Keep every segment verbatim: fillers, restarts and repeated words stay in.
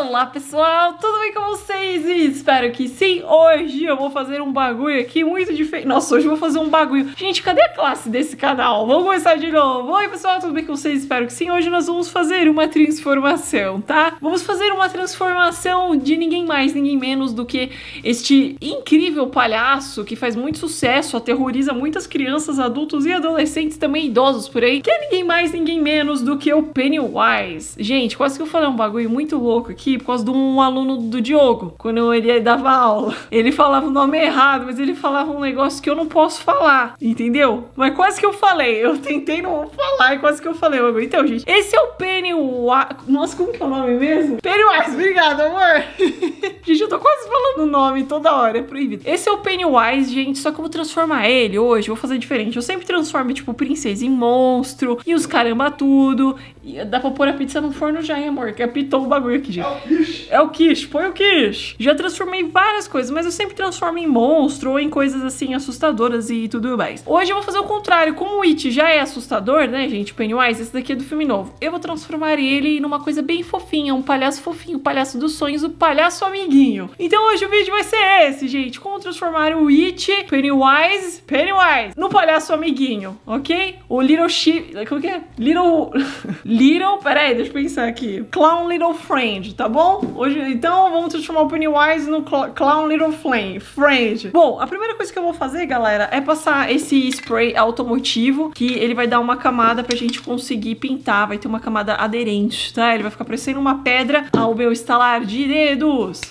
Olá pessoal, tudo bem com vocês? Espero que sim. Hoje eu vou fazer um bagulho aqui muito diferente. Nossa, hoje eu vou fazer um bagulho. Gente, cadê a classe desse canal? Vamos começar de novo. Oi pessoal, tudo bem com vocês? Espero que sim. Hoje nós vamos fazer uma transformação, tá? Vamos fazer uma transformação de ninguém mais, ninguém menos do que este incrível palhaço que faz muito sucesso, aterroriza muitas crianças, adultos e adolescentes, também idosos por aí, que é ninguém mais, ninguém menos do que o Pennywise. Gente, quase que eu falei um bagulho muito louco aqui por causa de um aluno do Diogo, quando ele dava aula. Ele falava o nome errado, mas ele falava um negócio que eu não posso falar, entendeu? Mas quase que eu falei, eu tentei não falar e quase que eu falei. Então, gente, esse é o Pennywise. Nossa, como que é o nome mesmo? Pennywise, obrigado, amor. Gente, eu tô quase falando o nome toda hora, é proibido. Esse é o Pennywise, gente, só que eu vou transformar ele hoje, vou fazer diferente. Eu sempre transformo, tipo, princesa em monstro e os caramba tudo. E dá pra pôr a pizza no forno já, hein, amor? Que apitou o bagulho aqui, gente. É o quiche. É o quiche, põe o quiche. Já transformei várias coisas, mas eu sempre transformo em monstro ou em coisas assim assustadoras e tudo mais. Hoje eu vou fazer o contrário. Como o It já é assustador, né, gente? Pennywise, esse daqui é do filme novo. Eu vou transformar ele numa coisa bem fofinha, um palhaço fofinho, o palhaço dos sonhos, o palhaço amiguinho. Então hoje o vídeo vai ser esse, gente. Como transformar o It, Pennywise, Pennywise, no palhaço amiguinho, ok? O Little She... Como que é? Little... Little... Peraí, deixa eu pensar aqui. Clown Little Friend, tá bom? Hoje, então, vamos transformar o Pennywise no Cl Clown Little Flame, Friend. Bom, a primeira coisa que eu vou fazer, galera, é passar esse spray automotivo, que ele vai dar uma camada pra gente conseguir pintar. Vai ter uma camada aderente, tá? Ele vai ficar parecendo uma pedra ao meu estalar de dedos.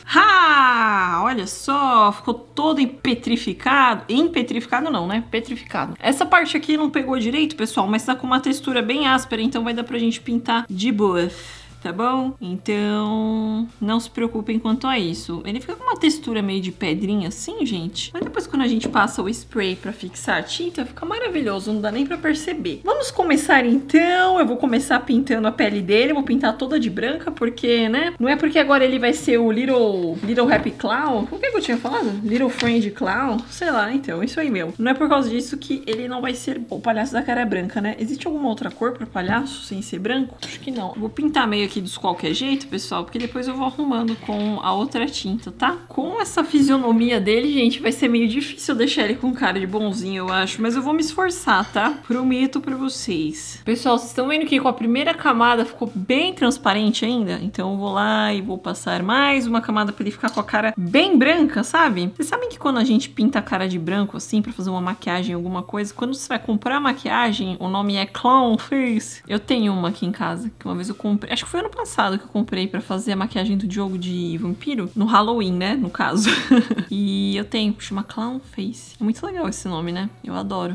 Ha! Olha só, ficou todo petrificado. Empetrificado não, né? Petrificado. Essa parte aqui não pegou direito, pessoal, mas tá com uma textura bem áspera, então vai dar pra gente pintar de boa. Tá bom? Então, não se preocupem quanto a isso. Ele fica com uma textura meio de pedrinha assim, gente. Mas depois quando a gente passa o spray pra fixar a tinta, fica maravilhoso, não dá nem pra perceber. Vamos começar então. Eu vou começar pintando a pele dele. Eu vou pintar toda de branca, porque, né? Não é porque agora ele vai ser o Little, Little Happy Clown. O que, que eu tinha falado? Little Friend Clown? Sei lá, então, isso aí mesmo. Não é por causa disso que ele não vai ser o palhaço da cara branca, né? Existe alguma outra cor pra palhaço sem ser branco? Acho que não. Eu vou pintar meio aqui de qualquer jeito, pessoal, porque depois eu vou arrumando com a outra tinta, tá? Com essa fisionomia dele, gente, vai ser meio difícil deixar ele com cara de bonzinho, eu acho, mas eu vou me esforçar, tá? Prometo pra vocês. Pessoal, vocês estão vendo que com a primeira camada ficou bem transparente ainda? Então eu vou lá e vou passar mais uma camada pra ele ficar com a cara bem branca, sabe? Vocês sabem que quando a gente pinta a cara de branco, assim, pra fazer uma maquiagem, alguma coisa, quando você vai comprar maquiagem, o nome é Clown Face. Eu tenho uma aqui em casa, que uma vez eu comprei, acho que foi ano passado que eu comprei pra fazer a maquiagem do Diogo de vampiro, no Halloween, né, no caso. E eu tenho, chama Clown Face. É muito legal esse nome, né? Eu adoro.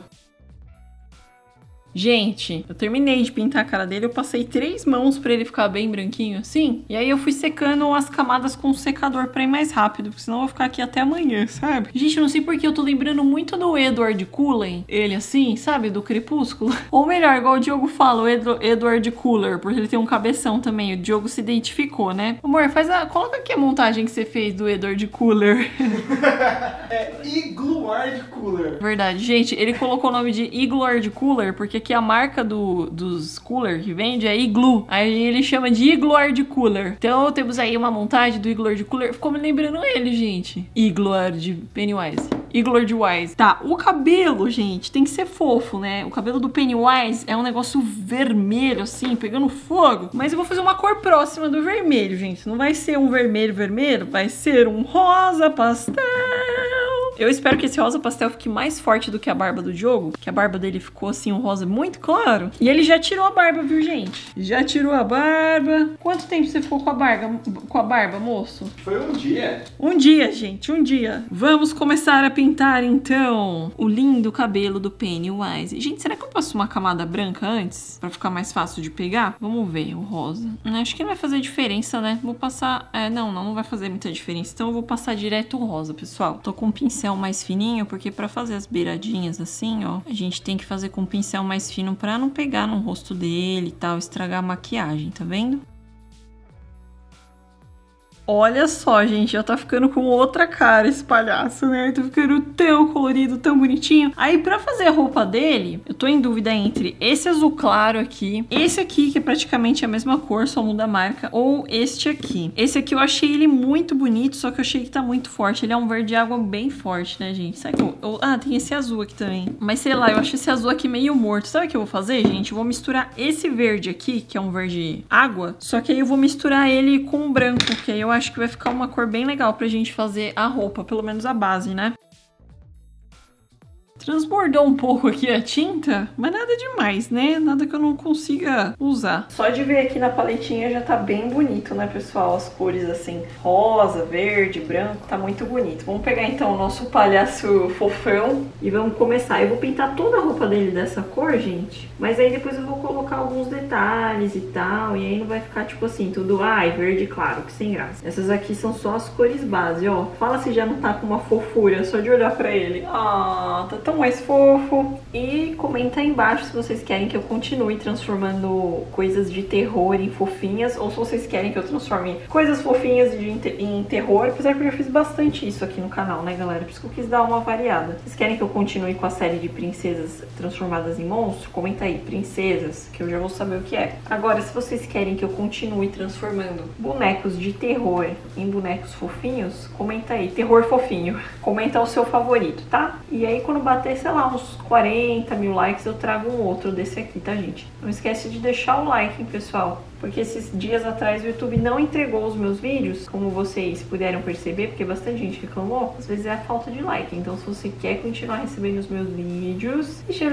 Gente, eu terminei de pintar a cara dele, eu passei três mãos pra ele ficar bem branquinho assim, e aí eu fui secando as camadas com o secador pra ir mais rápido, porque senão eu vou ficar aqui até amanhã, sabe? Gente, eu não sei porque eu tô lembrando muito do Edward Cullen, ele assim, sabe, do Crepúsculo. Ou melhor, igual o Diogo fala, o Ed Edward Cooler, porque ele tem um cabeção também, o Diogo se identificou, né? Amor, faz a... coloca aqui a montagem que você fez do Edward Cooler. É Igluard Cooler. Verdade, gente, ele colocou o nome de Igluard Cooler, porque que a marca do, dos cooler que vende é Iglu. Aí ele chama de Igluard Cooler. Então temos aí uma montagem do Igluard Cooler. Ficou me lembrando ele, gente. Igluard Pennywise. Igluard Wise. Tá, o cabelo, gente, tem que ser fofo, né? O cabelo do Pennywise é um negócio vermelho, assim, pegando fogo. Mas eu vou fazer uma cor próxima do vermelho, gente. Não vai ser um vermelho vermelho, vai ser um rosa pastel. Eu espero que esse rosa pastel fique mais forte do que a barba do Diogo, que a barba dele ficou assim, um rosa muito claro. E ele já tirou a barba, viu, gente? Já tirou a barba. Quanto tempo você ficou com a barba, com a barba, moço? Foi um dia. Um dia, gente, um dia. Vamos começar a pintar, então, o lindo cabelo do Pennywise. Gente, será que eu passo uma camada branca antes? Pra ficar mais fácil de pegar? Vamos ver, o rosa. Acho que não vai fazer diferença, né? Vou passar... É, não, não, não vai fazer muita diferença. Então eu vou passar direto o rosa, pessoal. Tô com um pincel mais fininho, porque pra fazer as beiradinhas assim, ó, a gente tem que fazer com um pincel mais fino pra não pegar no rosto dele e tal, estragar a maquiagem, tá vendo? Olha só, gente, já tá ficando com outra cara esse palhaço, né? Tá ficando tão colorido, tão bonitinho. Aí, pra fazer a roupa dele, eu tô em dúvida entre esse azul claro aqui, esse aqui, que é praticamente a mesma cor, só muda a marca, ou este aqui. Esse aqui eu achei ele muito bonito, só que eu achei que tá muito forte. Ele é um verde água bem forte, né, gente? Sabe que eu... eu... Ah, tem esse azul aqui também. Mas sei lá, eu acho esse azul aqui meio morto. Sabe o que eu vou fazer, gente? Eu vou misturar esse verde aqui, que é um verde água, só que aí eu vou misturar ele com o branco, que aí eu acho que vai ficar uma cor bem legal pra gente fazer a roupa, pelo menos a base, né? Transbordou um pouco aqui a tinta, mas nada demais, né? Nada que eu não consiga usar. Só de ver aqui na paletinha já tá bem bonito, né, pessoal? As cores assim, rosa, verde, branco, tá muito bonito. Vamos pegar então o nosso palhaço fofão e vamos começar. Eu vou pintar toda a roupa dele dessa cor, gente, mas aí depois eu vou colocar alguns detalhes e tal, e aí não vai ficar tipo assim, tudo, ai, verde claro, que sem graça. Essas aqui são só as cores base, ó. Fala se já não tá com uma fofura, só de olhar pra ele. Ah, tá tão mais fofo. E comenta aí embaixo se vocês querem que eu continue transformando coisas de terror em fofinhas, ou se vocês querem que eu transforme coisas fofinhas de, em terror, apesar que eu já fiz bastante isso aqui no canal, né, galera? Por isso que eu quis dar uma variada. Vocês querem que eu continue com a série de princesas transformadas em monstro? Comenta aí, princesas, que eu já vou saber o que é. Agora, se vocês querem que eu continue transformando bonecos de terror em bonecos fofinhos, comenta aí, terror fofinho. Comenta o seu favorito, tá? E aí, quando bater, sei lá, uns quarenta mil likes, eu trago um outro desse aqui, tá, gente? Não esquece de deixar o like, hein, pessoal? Porque esses dias atrás o YouTube não entregou os meus vídeos, como vocês puderam perceber, porque bastante gente reclamou. Às vezes é a falta de like. Então, se você quer continuar recebendo os meus vídeos, deixa o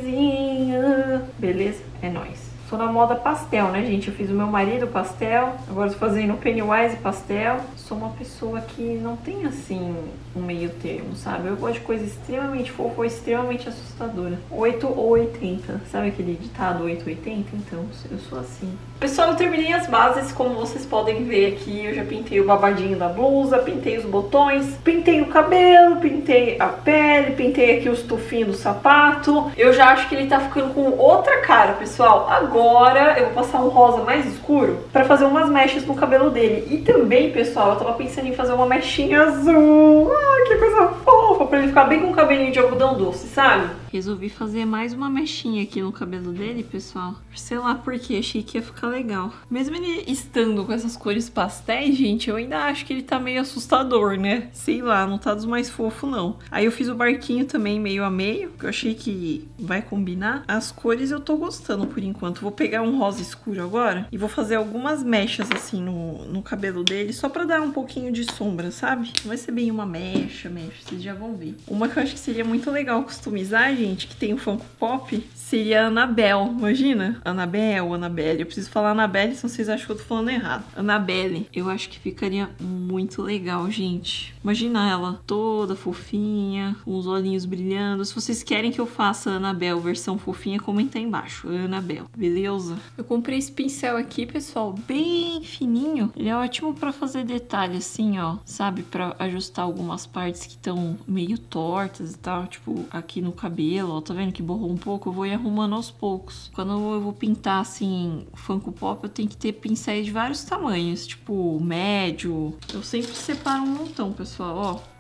likezinho, beleza? É nóis. Tô na moda pastel, né, gente? Eu fiz o meu marido pastel, agora tô fazendo o Pennywise pastel. Sou uma pessoa que não tem, assim, um meio termo, sabe? Eu gosto de coisa extremamente fofa ou extremamente assustadora. oito ou oitenta. Sabe aquele ditado oito ou oitenta? Então, eu sou assim. Pessoal, eu terminei as bases, como vocês podem ver aqui. Eu já pintei o babadinho da blusa, pintei os botões, pintei o cabelo, pintei a pele, pintei aqui os tufinhos do sapato. Eu já acho que ele tá ficando com outra cara, pessoal. Agora eu vou passar um rosa mais escuro pra fazer umas mechas no cabelo dele. E também, pessoal, eu tava pensando em fazer uma mechinha azul. Ai, que coisa fofa, pra ele ficar bem com o cabelinho de algodão doce, sabe? Resolvi fazer mais uma mechinha aqui no cabelo dele, pessoal. Sei lá por quê, achei que ia ficar legal. Mesmo ele estando com essas cores pastéis, gente, eu ainda acho que ele tá meio assustador, né? Sei lá, não tá dos mais fofos, não. Aí eu fiz o barquinho também meio a meio, que eu achei que vai combinar. As cores eu tô gostando por enquanto. Vou pegar um rosa escuro agora e vou fazer algumas mechas assim no, no cabelo dele, só pra dar um pouquinho de sombra, sabe? Não vai ser bem uma mecha, mecha, vocês já vão ver. Uma que eu acho que seria muito legal customizar, gente, que tem o Funko Pop, seria a Annabelle. Imagina? Annabelle, Annabelle. Eu preciso falar Annabelle, senão vocês acham que eu tô falando errado. Annabelle. Eu acho que ficaria muito legal, gente. Imagina ela toda fofinha, com os olhinhos brilhando. Se vocês querem que eu faça a Annabelle versão fofinha, comenta aí embaixo. Annabelle. Beleza? Eu comprei esse pincel aqui, pessoal, bem fininho. Ele é ótimo pra fazer detalhe, assim, ó. Sabe? Pra ajustar algumas partes que estão meio tortas e tal. Tipo, aqui no cabelo, ó. Tá vendo que borrou um pouco? Eu vou ir arrumando aos poucos. Quando eu vou pintar, assim, Funko Pop, eu tenho que ter pincéis de vários tamanhos. Tipo, médio. Eu sempre separo um montão, pessoal, ó.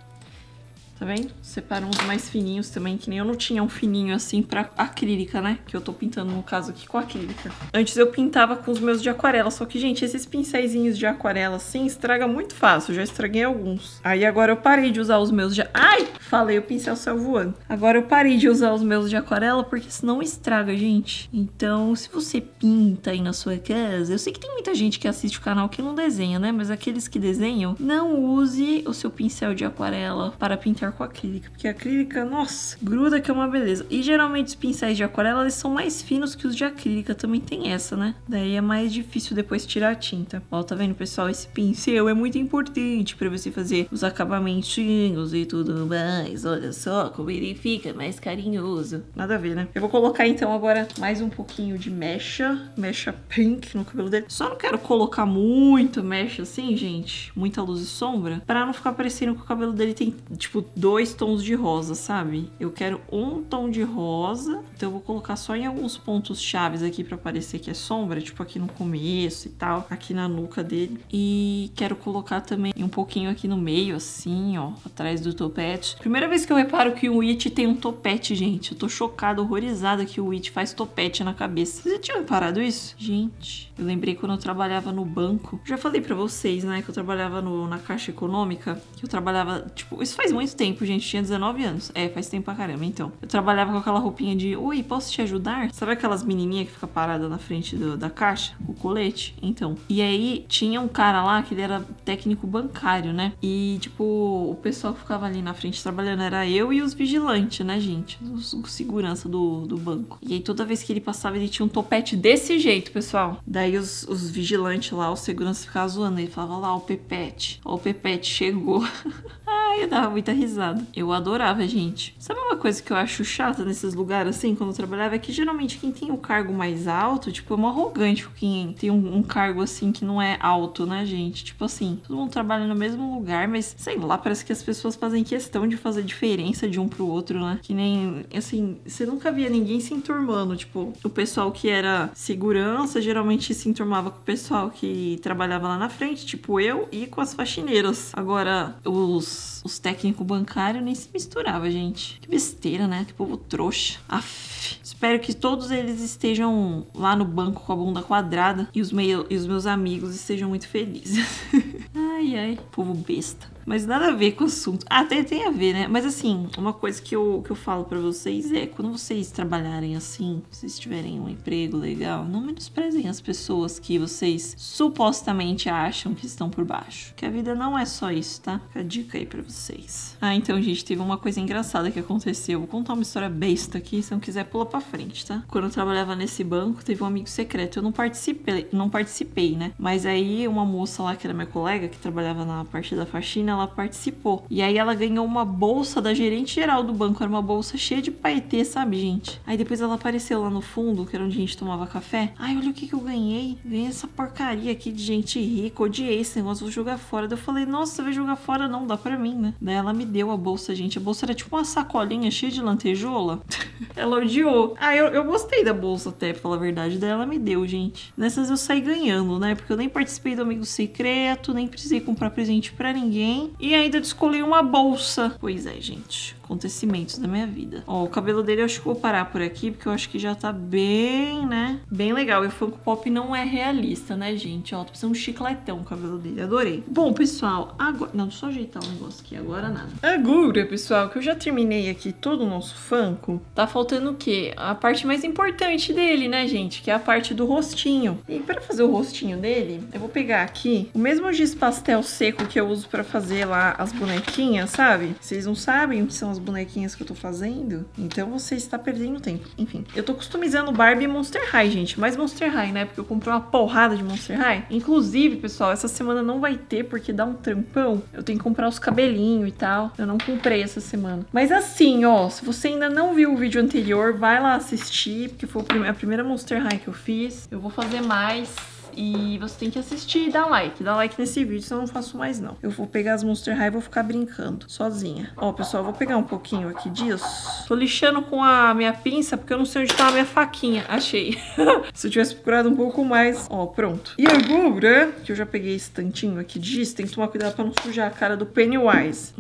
Tá vendo? Separo uns mais fininhos também, que nem eu não tinha um fininho assim pra acrílica, né? Que eu tô pintando, no caso aqui, com acrílica. Antes eu pintava com os meus de aquarela, só que, gente, esses pincéisinhos de aquarela assim, estraga muito fácil. Eu já estraguei alguns. Aí agora eu parei de usar os meus de... Ai! Falei, o pincel saiu voando. Agora eu parei de usar os meus de aquarela, porque senão estraga, gente. Então, se você pinta aí na sua casa... Eu sei que tem muita gente que assiste o canal que não desenha, né? Mas aqueles que desenham, não use o seu pincel de aquarela para pintar com acrílica, porque a acrílica, nossa, gruda que é uma beleza. E geralmente os pincéis de aquarela, eles são mais finos que os de acrílica, também tem essa, né? Daí é mais difícil depois tirar a tinta. Ó, tá vendo, pessoal? Esse pincel é muito importante pra você fazer os acabamentinhos e tudo mais. Olha só como ele fica mais carinhoso. Nada a ver, né? Eu vou colocar, então, agora mais um pouquinho de mecha, mecha pink no cabelo dele. Só não quero colocar muita mecha assim, gente, muita luz e sombra, pra não ficar parecendo que o cabelo dele tem, tipo, dois tons de rosa, sabe? Eu quero um tom de rosa, então eu vou colocar só em alguns pontos chaves aqui pra parecer que é sombra, tipo aqui no começo e tal, aqui na nuca dele. E quero colocar também um pouquinho aqui no meio, assim, ó, atrás do topete. Primeira vez que eu reparo que o Witch tem um topete, gente. Eu tô chocada, horrorizada que o Witch faz topete na cabeça. Vocês já tinham reparado isso? Gente, eu lembrei quando eu trabalhava no banco. Já falei pra vocês, né, que eu trabalhava no, na Caixa Econômica, que eu trabalhava, tipo, isso faz muito tempo, gente, tinha dezenove anos. É, faz tempo pra caramba, então. Eu trabalhava com aquela roupinha de, oi, posso te ajudar? Sabe aquelas menininhas que fica parada na frente do, da caixa? O colete? Então. E aí, tinha um cara lá que ele era técnico bancário, né? E, tipo, o pessoal que ficava ali na frente trabalhando era eu e os vigilantes, né, gente? Os, os segurança do, do banco. E aí, toda vez que ele passava, ele tinha um topete desse jeito, pessoal. Daí, os, os vigilantes lá, os seguranças ficavam zoando. Ele falava lá, ó, o Pepete. Ó, o Pepete chegou. Ai, eu dava muita risada. Eu adorava, gente. Sabe uma coisa que eu acho chata nesses lugares, assim, quando eu trabalhava? É que, geralmente, quem tem o cargo mais alto, tipo, é um arrogante quem tem um, um cargo, assim, que não é alto, né, gente? Tipo assim, todo mundo trabalha no mesmo lugar, mas, sei lá, parece que as pessoas fazem questão de fazer diferença de um pro outro, né? Que nem, assim, você nunca via ninguém se enturmando. Tipo, o pessoal que era segurança, geralmente se enturmava com o pessoal que trabalhava lá na frente, tipo eu, e com as faxineiras. Agora, os, os técnicos bancários nem se misturava, gente. Que besteira, né? Que povo trouxa. Aff. Espero que todos eles estejam lá no banco com a bunda quadrada e os, meio, e os meus amigos estejam muito felizes. Ai, ai. Povo besta. Mas nada a ver com o assunto. Ah, até tem a ver, né? Mas assim, uma coisa que eu, que eu falo pra vocês é, quando vocês trabalharem assim, vocês tiverem um emprego legal, não menosprezem as pessoas que vocês supostamente acham que estão por baixo. Que a vida não é só isso, tá? Fica a dica aí pra vocês. Ah, então, gente, teve uma coisa engraçada que aconteceu. Vou contar uma história besta aqui, se não quiser pula pra frente, tá? Quando eu trabalhava nesse banco, teve um amigo secreto. Eu não participei, não participei, né? Mas aí uma moça lá, que era minha colega, que trabalhava na parte da faxina, ela participou. E aí ela ganhou uma bolsa da gerente geral do banco. Era uma bolsa cheia de paetê, sabe, gente? Aí depois ela apareceu lá no fundo, que era onde a gente tomava café. Ai, olha o que que eu ganhei. Ganhei essa porcaria aqui de gente rica. Odiei esse negócio, vou jogar fora. Daí eu falei, nossa, você vai jogar fora? Não, dá pra mim, né? Daí ela me deu a bolsa, gente. A bolsa era tipo uma sacolinha cheia de lantejola. Ela odiou. Ah, eu, eu gostei da bolsa até, pra falar a verdade. Daí ela me deu, gente. Nessas eu saí ganhando, né? Porque eu nem participei do amigo secreto, nem precisei comprar presente pra ninguém. E ainda descolei uma bolsa. Pois é, gente. Acontecimentos da minha vida. Ó, o cabelo dele eu acho que vou parar por aqui, porque eu acho que já tá bem, né? Bem legal. E o Funko Pop não é realista, né, gente? Ó, tô precisando de um chicletão o cabelo dele. Adorei. Bom, pessoal, agora... Não, deixa eu só ajeitar um negócio aqui. Agora nada. Agora, pessoal, que eu já terminei aqui todo o nosso Funko, tá faltando o quê? A parte mais importante dele, né, gente? Que é a parte do rostinho. E pra fazer o rostinho dele, eu vou pegar aqui o mesmo giz pastel seco que eu uso pra fazer lá as bonequinhas, sabe? Vocês não sabem o que são as bonequinhas que eu tô fazendo? Então você está perdendo tempo. Enfim, eu tô customizando Barbie e Monster High, gente. Mais Monster High, né? Porque eu comprei uma porrada de Monster High. Inclusive, pessoal, essa semana não vai ter porque dá um trampão. Eu tenho que comprar os cabelinhos e tal. Eu não comprei essa semana. Mas assim, ó, se você ainda não viu o vídeo anterior, vai lá assistir, porque foi a primeira Monster High que eu fiz. Eu vou fazer mais. E você tem que assistir e dar like. Dá like nesse vídeo, senão eu não faço mais, não. Eu vou pegar as Monster High e vou ficar brincando sozinha. Ó, pessoal, eu vou pegar um pouquinho aqui disso. Tô lixando com a minha pinça, porque eu não sei onde tá a minha faquinha. Achei. Se eu tivesse procurado um pouco mais. Ó, pronto. E agora, que eu já peguei esse tantinho aqui disso, tem que tomar cuidado pra não sujar a cara do Pennywise.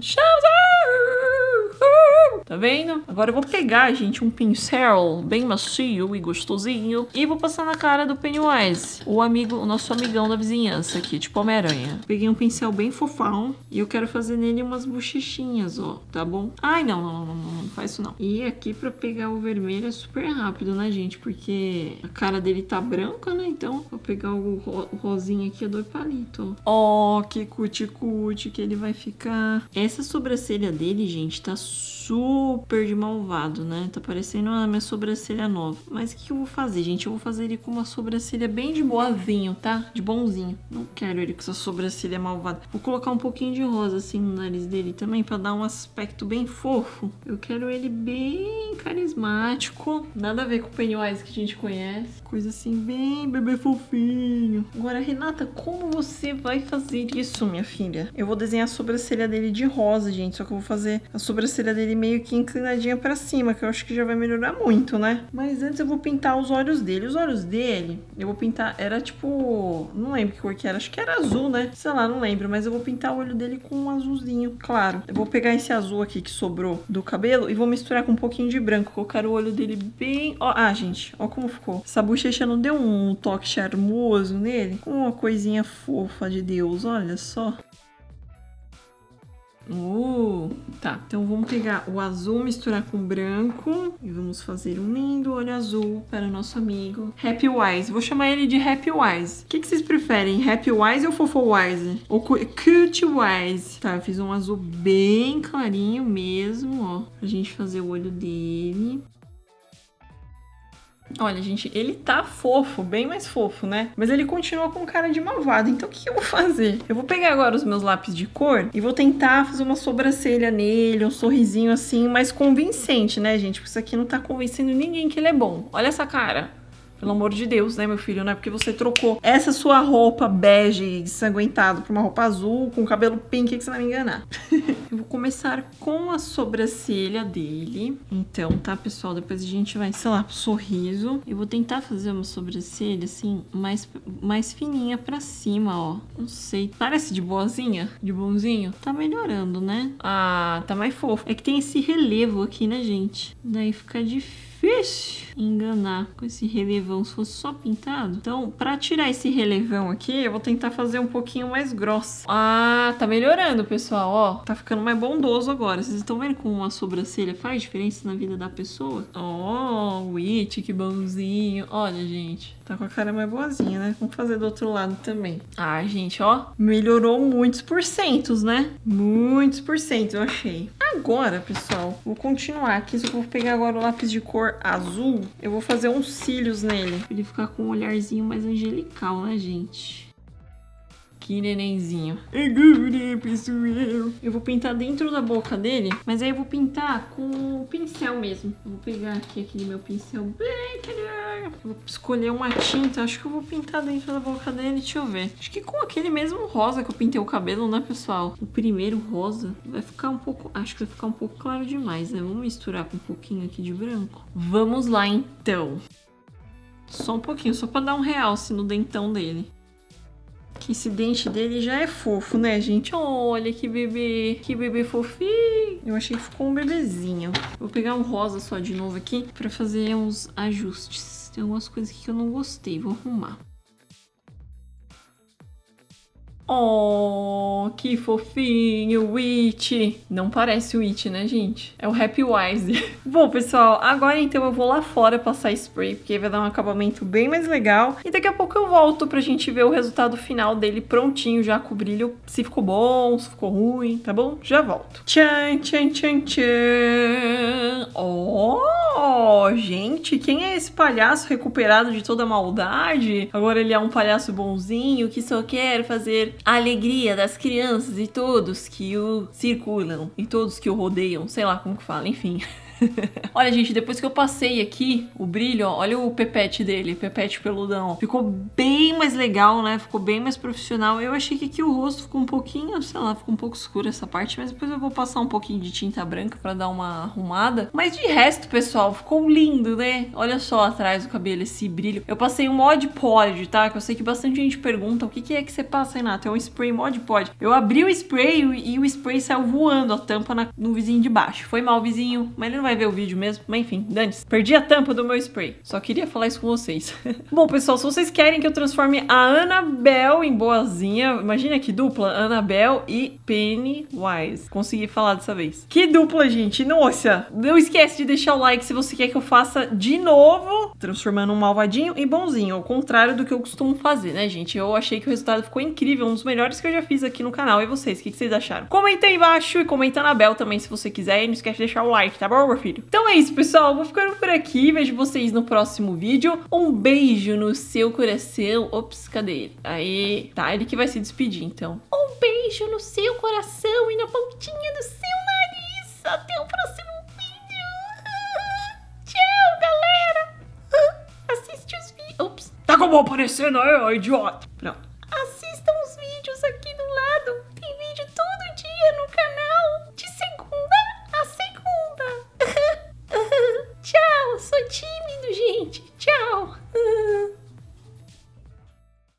Tá vendo? Agora eu vou pegar, gente, um pincel bem macio e gostosinho e vou passar na cara do Pennywise, o amigo, o nosso amigão da vizinhança aqui, tipo Homem-Aranha. Peguei um pincel bem fofão e eu quero fazer nele umas bochechinhas, ó, tá bom? Ai, não, não, não, não, não faz isso não. E aqui pra pegar o vermelho é super rápido, né, gente? Porque a cara dele tá branca, né? Então, vou pegar o, ro o rosinha aqui, é dois palitos, ó. Ó, que cuti-cuti que ele vai ficar. Essa sobrancelha dele, gente, tá super super de malvado, né? Tá parecendo a minha sobrancelha nova. Mas o que eu vou fazer, gente? Eu vou fazer ele com uma sobrancelha bem de boazinho, tá? De bonzinho. Não quero ele com essa sobrancelha malvada. Vou colocar um pouquinho de rosa assim no nariz dele também, pra dar um aspecto bem fofo. Eu quero ele bem carismático. Nada a ver com o Pennywise que a gente conhece. Coisa assim, bem bebê fofinho. Agora, Renata, como você vai fazer isso, minha filha? Eu vou desenhar a sobrancelha dele de rosa, gente. Só que eu vou fazer a sobrancelha dele meio que inclinadinha pra cima, que eu acho que já vai melhorar muito, né? Mas antes eu vou pintar os olhos dele. Os olhos dele, eu vou pintar... Era tipo... Não lembro que cor que era. Acho que era azul, né? Sei lá, não lembro. Mas eu vou pintar o olho dele com um azulzinho, claro. Eu vou pegar esse azul aqui que sobrou do cabelo e vou misturar com um pouquinho de branco. Colocar o olho dele bem... Ó, ah, gente, ó como ficou. Essa bochecha não deu um toque charmoso nele? Uma coisinha fofa de Deus, olha só. Uh, tá, então vamos pegar o azul, misturar com o branco e vamos fazer um lindo olho azul para o nosso amigo Happy Wise. Vou chamar ele de Happy Wise. O que, que vocês preferem? Happy Wise ou Fofo Wise? Ou Cute Wise? Tá, eu fiz um azul bem clarinho mesmo, ó, pra gente fazer o olho dele. Olha, gente, ele tá fofo, bem mais fofo, né? Mas ele continua com cara de malvado. Então, o que eu vou fazer? Eu vou pegar agora os meus lápis de cor e vou tentar fazer uma sobrancelha nele, um sorrisinho assim, mais convincente, né, gente? Porque isso aqui não tá convencendo ninguém que ele é bom. Olha essa cara. Pelo amor de Deus, né, meu filho? Não é porque você trocou essa sua roupa bege ensanguentado por uma roupa azul com cabelo pink que você vai me enganar. Eu vou começar com a sobrancelha dele. Então, tá, pessoal? Depois a gente vai, sei lá, pro sorriso. Eu vou tentar fazer uma sobrancelha, assim, mais, mais fininha pra cima, ó. Não sei. Parece de boazinha? De bonzinho? Tá melhorando, né? Ah, tá mais fofo. É que tem esse relevo aqui, né, gente? Daí fica difícil enganar com esse relevão se fosse só pintado. Então, pra tirar esse relevão aqui, eu vou tentar fazer um pouquinho mais grosso. Ah, tá melhorando, pessoal, ó. Tá ficando mais bondoso agora. Vocês estão vendo como uma sobrancelha faz diferença na vida da pessoa? Ó, oh, Witch, que bonzinho. Olha, gente, tá com a cara mais boazinha, né? Vamos fazer do outro lado também. Ah, gente, ó, melhorou muitos porcentos, né? Muitos porcentos, eu achei. Agora, pessoal, vou continuar aqui. Só que eu vou pegar agora o lápis de cor azul. Eu vou fazer uns cílios nele. Pra ele ficar com um olharzinho mais angelical, né, gente? Que nenenzinho. Agora, pessoal, eu vou pintar dentro da boca dele, mas aí eu vou pintar com o pincel mesmo. Eu vou pegar aqui aquele meu pincel bem querido. Vou escolher uma tinta. Acho que eu vou pintar dentro da boca dele. Deixa eu ver. Acho que com aquele mesmo rosa que eu pintei o cabelo, né, pessoal? O primeiro rosa vai ficar um pouco... Acho que vai ficar um pouco claro demais, né? Vamos misturar com um pouquinho aqui de branco. Vamos lá, então. Só um pouquinho, só pra dar um realce no dentão dele. Que esse dente dele já é fofo, né, gente? Olha que bebê, que bebê fofinho. Eu achei que ficou um bebezinho. Vou pegar um rosa só de novo aqui pra fazer uns ajustes. Tem algumas coisas aqui que eu não gostei, vou arrumar. Oh, que fofinho, Witch. Não parece o Witch, né, gente? É o Happy Wise. Bom, pessoal, agora então eu vou lá fora passar spray, porque vai dar um acabamento bem mais legal. E daqui a pouco eu volto pra gente ver o resultado final dele prontinho, já com o brilho, se ficou bom, se ficou ruim, tá bom? Já volto. Tchan, tchan, tchan, tchan. Oh, gente, quem é esse palhaço recuperado de toda a maldade? Agora ele é um palhaço bonzinho que só quer fazer a alegria das crianças e todos que o circulam e todos que o rodeiam, sei lá como que fala, enfim. Olha, gente, depois que eu passei aqui o brilho, ó, olha o pepete dele, pepete peludão. Ficou bem mais legal, né? Ficou bem mais profissional. Eu achei que aqui o rosto ficou um pouquinho, sei lá, ficou um pouco escuro essa parte, mas depois eu vou passar um pouquinho de tinta branca pra dar uma arrumada. Mas de resto, pessoal, ficou lindo, né? Olha só atrás do cabelo, esse brilho. Eu passei um Mod Podge, tá? Que eu sei que bastante gente pergunta, o que que é que você passa, Renata? É um spray Mod Podge. Eu abri o spray e o spray saiu voando, a tampa na, no vizinho de baixo. Foi mal, vizinho, mas ele não vai vai ver o vídeo mesmo, mas enfim, dane-se. Perdi a tampa do meu spray. Só queria falar isso com vocês. Bom, pessoal, se vocês querem que eu transforme a Annabelle em boazinha, imagina que dupla, Annabelle e Pennywise. Consegui falar dessa vez. Que dupla, gente. Nossa, não esquece de deixar o like se você quer que eu faça de novo, transformando um malvadinho em bonzinho, ao contrário do que eu costumo fazer, né, gente? Eu achei que o resultado ficou incrível, um dos melhores que eu já fiz aqui no canal. E vocês, o que, que vocês acharam? Comenta aí embaixo e comenta na Annabelle também, se você quiser. E não esquece de deixar o like, tá bom, meu filho? Então é isso, pessoal. Vou ficando por aqui. Vejo vocês no próximo vídeo. Um beijo no seu coração. Ops, cadê ele? Aí, tá, ele que vai se despedir, então. Um beijo no seu coração e na pontinha do seu nariz. Até o próximo vídeo. Tchau, galera. Assiste os vídeos. Ops. Tá como aparecendo aí, ó, idiota.